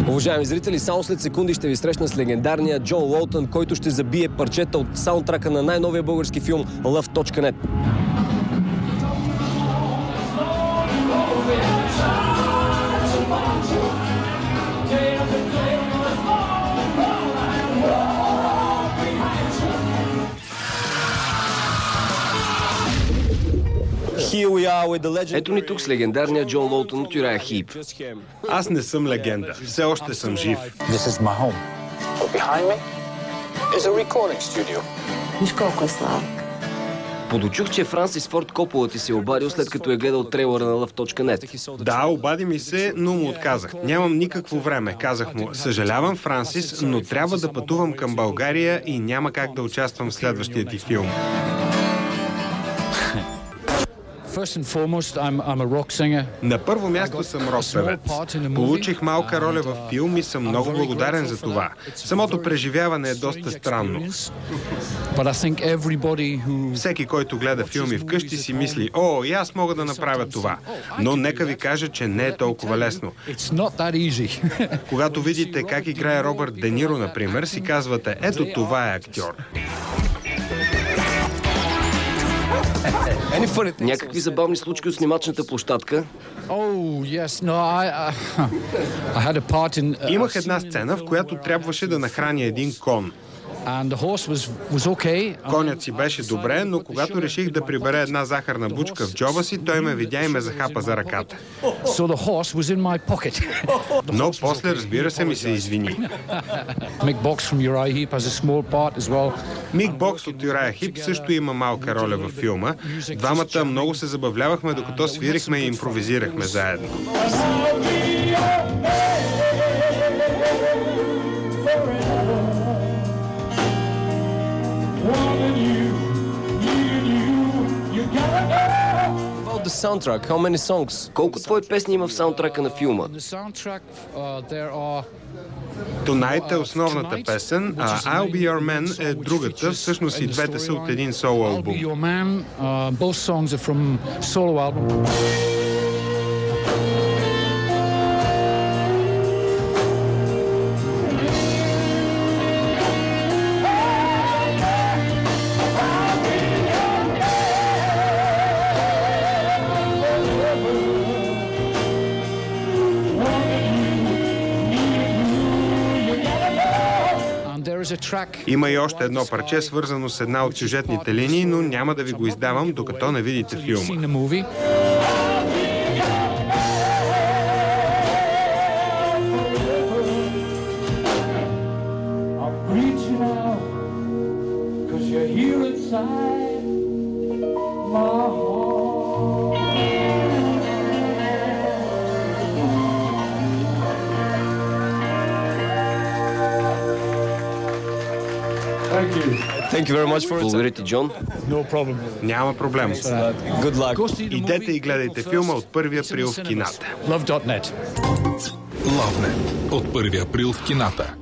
Уважаеми зрители, само след секунди ще ви срещна с легендарния Джон Лоутън, който ще забие парчета от саундтрака на най-новия български филм Love.net. Ето ни тук с легендарния Джон Лоутън от Uriah Heep. Аз не съм легенда. Все още съм жив. Подочух, че Франсис Форд Копола ти се обадил, след като е гледал трейлера на Love.net. Да, обади ми се, но му отказах. Нямам никакво време. Казах му: съжалявам, Франсис, но трябва да пътувам към България и няма как да участвам в следващия ти филм. На първо място съм рок певец. Получих малка роля във филм и съм много благодарен за това. Самото преживяване е доста странно. Всеки, който гледа филми вкъщи, си мисли: о, и аз мога да направя това. Но нека ви кажа, че не е толкова лесно. Когато видите как играе Робърт Де Ниро, например, си казвате: ето това е актьор. Някакви забавни случки от снимачната площадка? Имах една сцена, в която трябваше да нахраня един кон. Конят си беше добре, но когато реших да прибера една захарна бучка в джоба си, той ме видя и ме захапа за ръката. Но после, разбира се, ми се извини. Мик Бокс от Uriah Heep също има малка роля във филма. Двамата много се забавлявахме, докато свирихме и импровизирахме заедно. Колко твои песни има в саундтрака на филма? Tonight е основната песен, а I'll Be Your Man е другата. Всъщност и двете са от един соло албум. Има и още едно парче, свързано с една от сюжетните линии, но няма да ви го издавам, докато не видите филма. Благодаря ти, Джон. Няма проблем. Идете и гледайте филма от 1 април в кината. Love.net от 1 април в кината.